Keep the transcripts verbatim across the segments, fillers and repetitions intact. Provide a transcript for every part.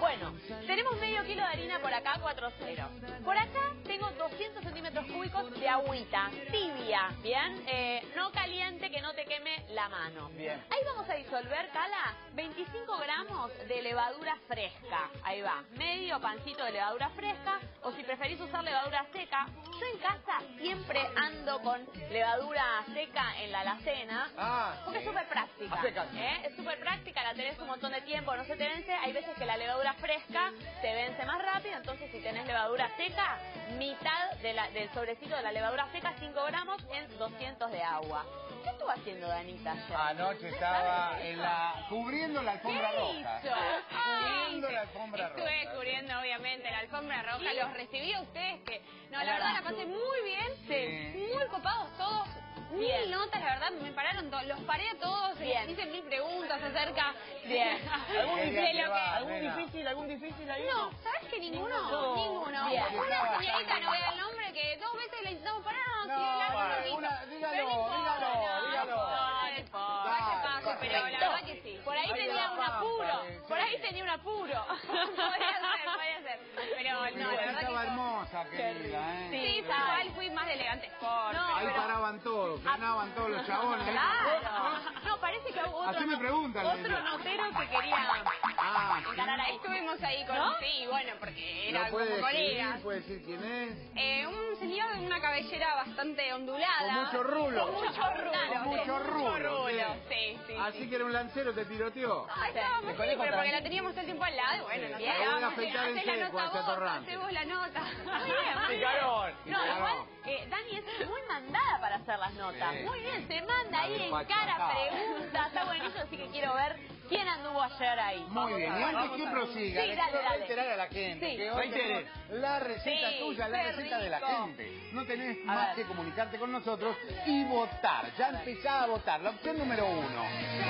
Bueno, tenemos medio kilo de harina por acá, cuatro cero. Por acá tengo doscientos centímetros cúbicos de agüita, tibia, ¿bien? Eh, no caliente, que no te queme la mano. Bien. Ahí vamos a disolver, Cala, veinticinco gramos de levadura fresca. Ahí va, medio pancito de levadura fresca, o si preferís usar levadura seca. Yo en casa siempre ando con levadura seca en la alacena, Ah, porque es súper práctica. Seca. ¿eh? Es súper práctica, la tenés un montón de tiempo, no se te vence. Hay veces que la levadura fresca se vence más rápido, entonces si tenés levadura seca, mitad de la, del sobrecito de la levadura seca, cinco gramos en doscientos de agua. ¿Qué estuvo haciendo Danita ayer? Anoche estaba en la cubriendo la alfombra ¿Qué roja. hizo? Cubriendo la alfombra roja. Estuve cubriendo, obviamente, la alfombra roja. ¿Sí? Los recibí a ustedes que... No, la Hola. verdad la pasé muy bien. Sí. Muy copados todos. Bien. Mil notas, la verdad, me pararon todos. Los paré a todos. Bien. Hice mil preguntas acerca... Bien. ¿Algún de difícil, lo que... ¿Algún difícil, algún difícil ahí? No, ¿sabes que ninguno? No. Ninguno. Bien. Una señorita, no voy a dar el nombre, que dos veces le intentamos parar. No, sí, la bueno, no quiso. una- dígalo, Pero no importa, dígalo, no, dígalo. No, no importa. Vaya paso, Dale, pero la perfecto. verdad que sí. Por ahí Ahí tenía la un pampa, apuro. eh, Por sí. ahí tenía un apuro. Podría ser, podría ser. Pero no, Pero la verdad estaba que... hermosa, querida, ¿eh? Sí, claro. pero igual fui más de elegante sport. No, Ahí pero- paraban todos, ganaban todos los chabones. Claro. No, parece que hubo otro, Así me preguntan, otro Lili. notero que quería Ah, encarar ahí. Estuvimos ahí con... ¿No? Sí, bueno, porque era ¿No puede como colegas. escribir? ¿Puede decir quién es? Eh, un señor de una cabellera bastante ondulada. Con mucho rulo. Con mucho rulo. Con mucho rulo, sí. sí. Sí, sí, Así sí. que era un lancero, te tiroteó. Ay, Sí. estábamos, El sí, conejo pero porque también. la teníamos todo el tiempo al lado, y bueno, nos Sí. quedábamos. Voy a afeitar en Hacé la seco a nota ese vos, atorrante. hacé vos la nota. Muy bien, muy bien. Picarón. No, Picarón. igual, eh, Dani es muy mandada para hacer las notas. Sí. Muy bien, se manda ahí en Despachada. cara, pregunta. Está buenísimo, así que quiero ver quién anduvo ayer ahí. Muy bien, y antes que prosiga, Sí, le dale, quiero dale. reiterar a la gente Sí. que hoy Reitere. tenemos la receta Sí, tuya, la qué receta de la rico. gente. No tenés A más ver. que comunicarte con nosotros y votar. Ya empezá a votar. La opción número uno.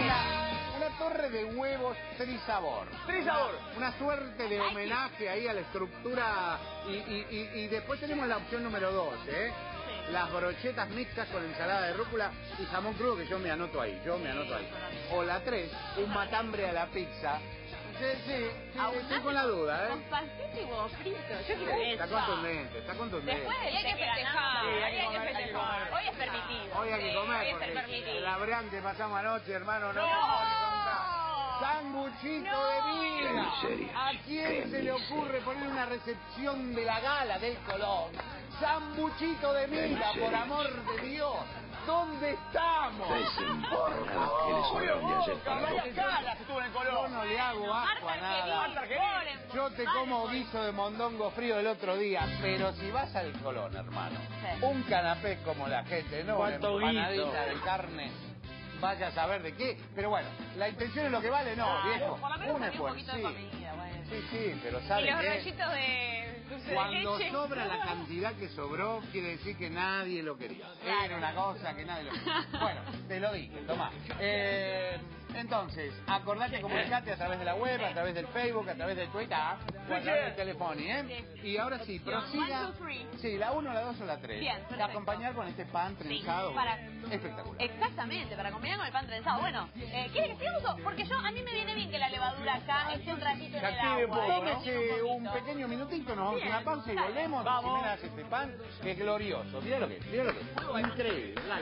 Una, una torre de huevos trisabor. Trisabor. Una, una suerte de homenaje ahí a la estructura. Y, y, y, y después tenemos la opción número dos, ¿eh? Las brochetas mixtas con ensalada de rúcula y jamón crudo, que yo me anoto ahí, yo me anoto ahí. O la tres, un matambre a la pizza. Sí, sí, sí, estoy con la duda, Con ¿eh? pancito y huevo frito. Yo quiero Está eso. contundente, está contundente. Después del Y hay que te festejar. ganamos. Sí, hay que hay que comer, hay que festejar. comer. Hoy es permitido. Hoy hay que Sí, comer hoy es porque el permitido. el abrante pasamos anoche, hermano, no. No. podemos ni contar. Sanguchito de vida. ¿A quién se le ocurre poner una recepción de la gala del Colón? Sanguchito de vida, por amor de Dios. ¿Dónde estamos? Por favor. María Calas estuvo en el Yo Colón. no le hago asco a nada. Marta Argerich. Yo te como guiso de mondongo frío el otro día, pero si vas al Colón, hermano, Sí. un canapé como la gente, no una ¿Cuánto empanadita guiso? de carne, vaya a saber de qué. Pero bueno, la intención es lo que vale, no, Claro, viejo. por lo menos Un ponía un esfuerzo, poquito de sí. comida, bueno. Sí, sí, pero Y ¿sabe los qué? rollitos de dulce de Cuando leche. sobra la cantidad que sobró, quiere decir que nadie lo quería. Claro. Era una cosa que nadie lo quería. Bueno, te lo dije, tomá. Eh, entonces, acordate comunicarte a través de la web, a través del Facebook, a través del Twitter, o a través del teléfono, ¿eh? Y ahora sí, prosiga. One, two, three. Sí, la uno, la dos o la tres. Bien, De perfecto. acompañar con este pan trenzado. para- Espectacular. Exactamente, para combinar con el pan trenzado. Bueno, eh, ¿quiere que sigamos? o- Porque yo, a mí me viene bien que la levadura acá esté un ratito en Se el active agua. un poco, ¿eh? ¿no? Tómese Un un poquito. pequeño minutito, nos vamos a Bien, una pausa y dale. volvemos. Vamos. Jimena hace este pan que es glorioso. Mira lo que es, mira lo que es. Increíble.